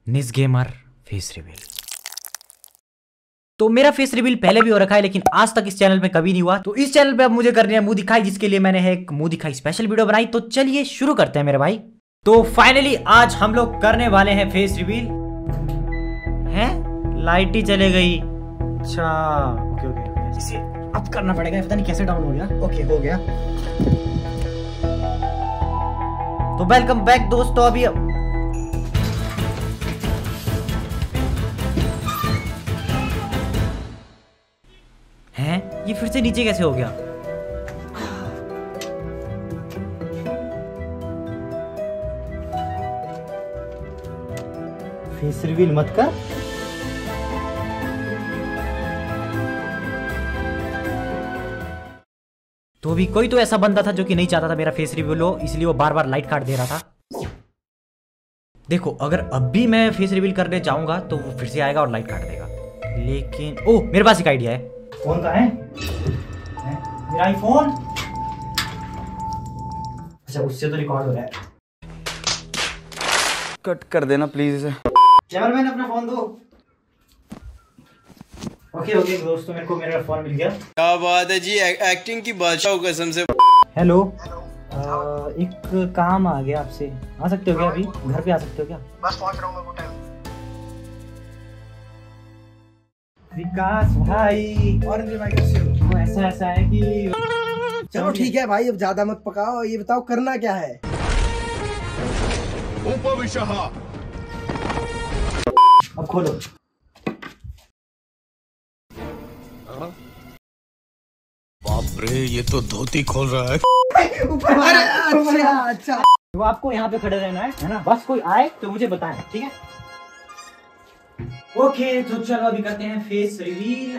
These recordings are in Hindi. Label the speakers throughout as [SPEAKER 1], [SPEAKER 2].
[SPEAKER 1] निस गेमर फेस रिवील। तो मेरा फेस रिवील पहले भी हो रखा है लेकिन आज तक इस चैनल में कभी नहीं हुआ। तो इस चैनल पे अब मुझे करनी है मुंह दिखाई, जिसके लिए मैंने एक मुंह दिखाई स्पेशल वीडियो बनाई। तो चलिए शुरू करते हैं मेरे भाई। तो फाइनली आज हम लोग करने वाले हैं फेस रिवील। हैं लाइट ही चले गई। अच्छा ओके ओके, इसे अब करना पड़ेगा, पता नहीं कैसे डाउन हो गया। ओके हो गया। तो वेलकम बैक दोस्तों। अभी हैं ये फिर से नीचे कैसे हो गया? फेस रिवील मत कर। तो अभी कोई तो ऐसा बंदा था जो कि नहीं चाहता था मेरा फेस रिवील हो, इसलिए वो बार बार लाइट काट दे रहा था। देखो अगर अब भी मैं फेस रिवील करने जाऊंगा तो वो फिर से आएगा और लाइट काट देगा। लेकिन ओ मेरे पास एक आइडिया है। फोन का है मेरा आईफोन। अच्छा उससे तो रिकॉर्ड हो रहा है।
[SPEAKER 2] कट कर देना प्लीज इसे।
[SPEAKER 1] कैमरामैन अपना फोन दो। ओके ओके दोस्तों, मेरे को मेरा फोन मिल गया।
[SPEAKER 2] क्या बात है जी, एक्टिंग की बादशाह कसम से।
[SPEAKER 1] हेलो एक काम आ गया आपसे, आ सकते हो क्या? अभी घर पे आ सकते हो क्या?
[SPEAKER 3] बस पहुंच रहा हूँ मैं, वो टाइम।
[SPEAKER 1] विकास भाई
[SPEAKER 3] और भाई कैसे हो?
[SPEAKER 1] वो ऐसा है कि
[SPEAKER 3] चलो ठीक है भाई, अब ज्यादा मत पकाओ। ये बताओ करना क्या है?
[SPEAKER 1] अब खोलो।
[SPEAKER 4] बाप रे, ये तो धोती खोल रहा है।
[SPEAKER 3] अच्छा
[SPEAKER 1] तो आपको यहाँ पे खड़े रहना है ना? बस कोई आए तो मुझे बताएं, ठीक है? ओके तो चलो अभी करते हैं फेस रिवील।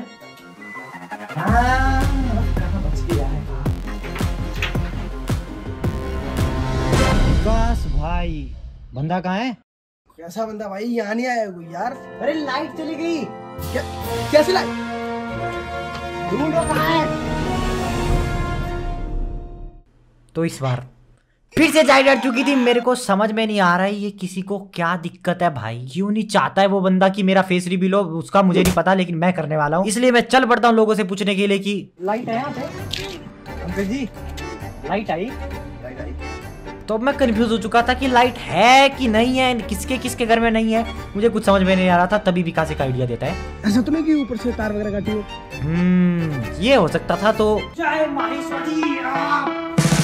[SPEAKER 1] कहाँ बच गया है विकास भाई? बंदा कहाँ है?
[SPEAKER 3] कैसा बंदा भाई? यहाँ नहीं आया कोई यार।
[SPEAKER 1] अरे लाइट चली गई।
[SPEAKER 3] कैसे लाइट?
[SPEAKER 1] ढूंढो कहाँ है। तो इस बार फिर से लाइट अट चुकी थी। मेरे को समझ में नहीं आ रहा है ये किसी को क्या दिक्कत है भाई। क्यों नहीं चाहता है वो बंदा कि मेरा फेस रिवील हो? उसका मुझे नहीं पता, लेकिन मैं करने वाला हूँ। इसलिए मैं चल पड़ता हूँ लोगों से पूछने के लिए कि लाइट है यहाँ पे अंकल जी? लाइट आई? तो मैं कंफ्यूज हो चुका था कि लाइट है कि नहीं है, किसके किसके घर में नहीं है, मुझे कुछ समझ में नहीं आ रहा था। तभी विकास एक आइडिया देता है।
[SPEAKER 3] ऐसा तो नहीं कि ऊपर से तार वगैरह काटी हो?
[SPEAKER 1] ये हो सकता था। तो जय Maheshwari Ram.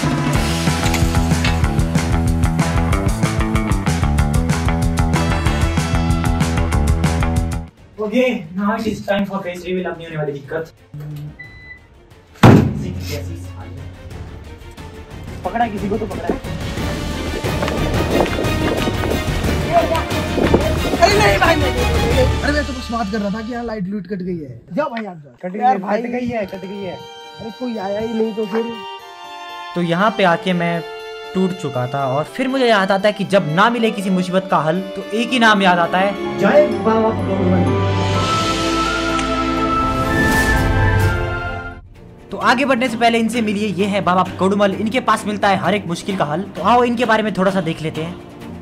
[SPEAKER 1] Okay now it is time for face reveal. अब नहीं होने वाली दिक्कत। पकड़ा है, किसी को तो पकड़ा है।
[SPEAKER 3] अरे नहीं भाई नहीं। अरे मैं तो बस बात कर रहा था कि यहाँ लाइट लूट कट गई है। जाओ भाई आप जाओ।
[SPEAKER 1] कट गई है।
[SPEAKER 3] अरे कोई आया ही नहीं तो फिर।
[SPEAKER 1] तो यहाँ पे आके मैं टूट चुका था और फिर मुझे याद आता है कि जब ना मिले किसी मुसीबत का हल तो एक ही नाम याद आता है, जय बाबा कौड़ुमल। तो आगे बढ़ने से पहले इनसे मिलिए। ये है बाबा कौड़ुमल। इनके पास मिलता है हर एक मुश्किल का हल। तो आओ इनके बारे में थोड़ा सा देख लेते हैं।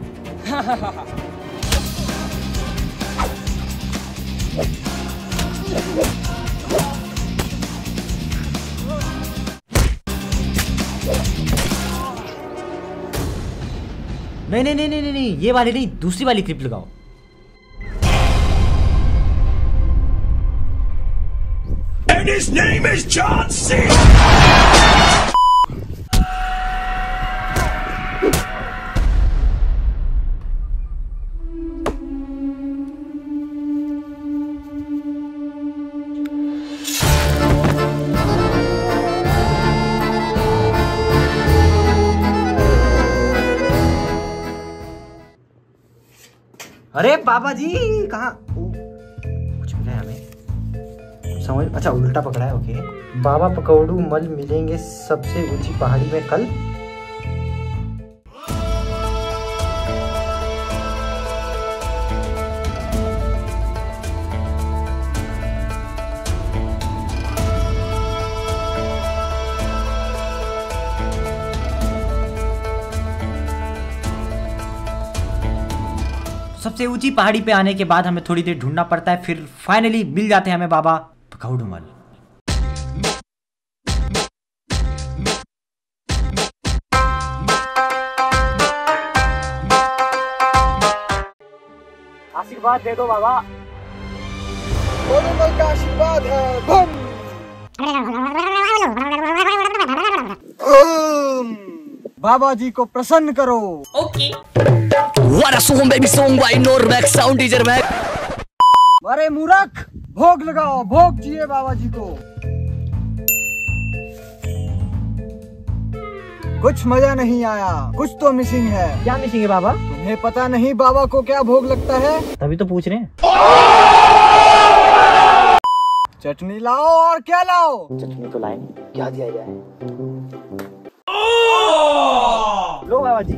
[SPEAKER 1] नहीं, ये वाली नहीं, दूसरी वाली क्लिप लगाओ।
[SPEAKER 4] And his name is John C.
[SPEAKER 1] अरे बाबा जी कहाँ? कुछ मिला है हमें समझ। अच्छा उल्टा पकड़ा है। ओके बाबा कौड़ुमल मिलेंगे सबसे ऊंची पहाड़ी में कल। सबसे ऊंची पहाड़ी पे आने के बाद हमें थोड़ी देर ढूंढना पड़ता है, फिर फाइनली मिल जाते हैं हमें बाबा पकौड़ूमल। आशीर्वाद दे दो बाबा।
[SPEAKER 3] पकौड़ूमल का आशीर्वाद है। बम। बाबा जी को प्रसन्न करो।
[SPEAKER 1] Okay.
[SPEAKER 5] What a song baby song by Normax sound teacher Mac।
[SPEAKER 3] अरे मूर्ख, भोग लगाओ, भोग जिए बाबा जी को। कुछ मजा नहीं आया, कुछ तो मिसिंग है।
[SPEAKER 1] क्या मिसिंग है बाबा?
[SPEAKER 3] तुम्हें पता नहीं बाबा को क्या भोग लगता है?
[SPEAKER 1] तभी तो पूछ रहे हैं।
[SPEAKER 3] चटनी लाओ और क्या लाओ?
[SPEAKER 1] चटनी तो लाए, क्या दिया जाए? लो बाबा जी।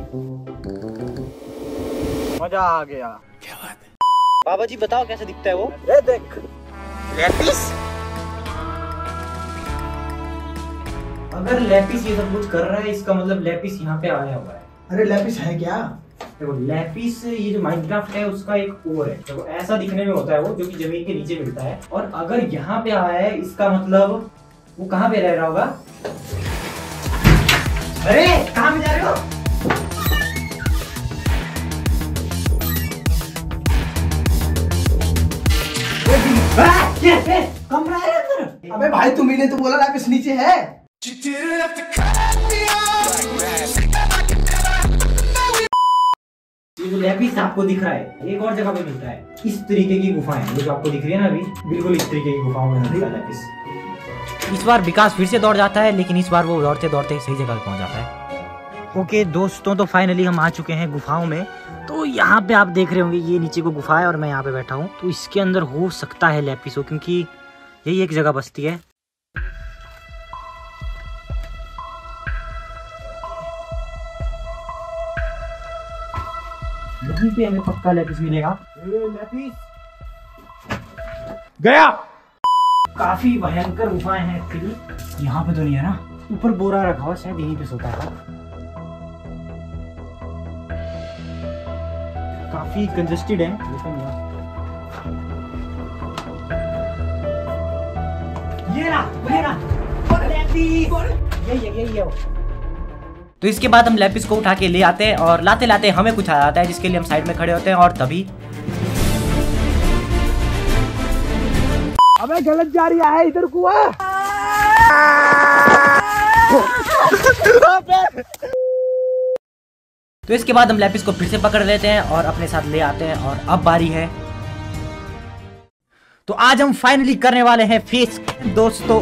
[SPEAKER 3] मजा आ गया।
[SPEAKER 4] क्या बात है?
[SPEAKER 1] बाबा जी बताओ कैसे दिखता है वो?
[SPEAKER 3] ये देख।
[SPEAKER 1] अगर लैपिस ये सब कुछ कर रहा है, इसका मतलब लैपिस यहाँ पे आया हुआ है।
[SPEAKER 3] अरे लैपिस है क्या?
[SPEAKER 1] देखो लैपिस ये जो माइनक्राफ्ट है उसका एक और है। देखो ऐसा दिखने में होता है वो, जो कि जमीन के नीचे मिलता है। और अगर यहाँ पे आया है, इसका मतलब वो कहाँ पे रह रहा होगा? अरे कहाँ पे जा रहे हो? कमरा है अंदर।
[SPEAKER 3] अबे भाई तुम्ही ने तो बोला लैपिस नीचे है।
[SPEAKER 1] ये जो लैपिस आपको दिख रहा है एक और जगह पे मिलता है। इस तरीके की गुफाएं जो आपको दिख रही है ना अभी, बिल्कुल इस तरीके की गुफाओं में मिलता है लैपिस। इस बार विकास फिर से दौड़ जाता है, लेकिन इस बार वो दौड़ते दौड़ते सही जगह पहुंच जाता है। ओके दोस्तों, तो फाइनली हम आ चुके हैं गुफाओं में। तो यहाँ पे आप देख रहे होंगे ये नीचे को गुफा है और मैं यहाँ पे बैठा हूँ। तो इसके अंदर हो सकता है लैपिस हो, क्योंकि यही एक जगह बसती है। यहीं पे हमें पक्का लैपिस मिलेगा।
[SPEAKER 3] लैपिस
[SPEAKER 1] गया। काफी भयंकर गुफाएं हैं एक्चुअली। यहाँ पे तो नहीं है ना? ऊपर बोरा रखा हुआ, शायद यहीं पे सोता है। काफी कंजेस्टेड है लेकिन ये ना यही है। तो इसके बाद हम लैपिस को उठा के ले आते हैं और लाते लाते हमें कुछ आ जाता है, जिसके लिए हम साइड में खड़े होते हैं। और तभी
[SPEAKER 3] अबे गलत जा रही है, इधर कुआ।
[SPEAKER 1] तो इसके बाद हम लैपिस को फिर से पकड़ लेते हैं और अपने साथ ले आते हैं। और अब बारी है, तो आज हम फाइनली करने वाले हैं फेस दोस्तों।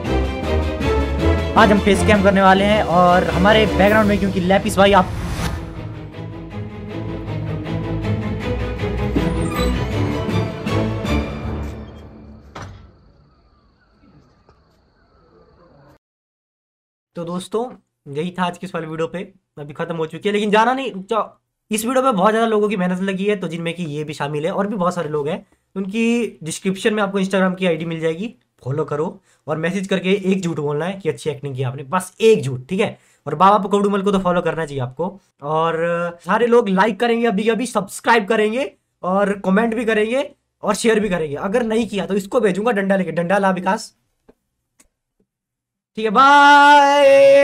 [SPEAKER 1] आज हम फेस कैम करने वाले हैं और हमारे बैकग्राउंड में, क्योंकि लैपिस भाई आप तो दोस्तों यही था आज की इस वाली वीडियो पे। अभी खत्म हो चुकी है, लेकिन जाना नहीं, रुक जाओ। इस वीडियो पे बहुत ज़्यादा लोगों की मेहनत लगी है, तो जिनमें कि ये भी शामिल है और भी बहुत सारे लोग हैं। उनकी डिस्क्रिप्शन में आपको इंस्टाग्राम की आईडी मिल जाएगी, फॉलो करो और मैसेज करके एक झूठ बोलना है कि अच्छी एक्टिंग की आपने, बस एक झूठ, ठीक है। और बाबा पकौड़ूमल को तो फॉलो करना चाहिए आपको। और सारे लोग लाइक करेंगे, अभी अभी सब्सक्राइब करेंगे और कमेंट भी करेंगे और शेयर भी करेंगे। अगर नहीं किया तो इसको भेजूंगा डंडा लेके। डंडा ला विकास, ठीक है, बाय।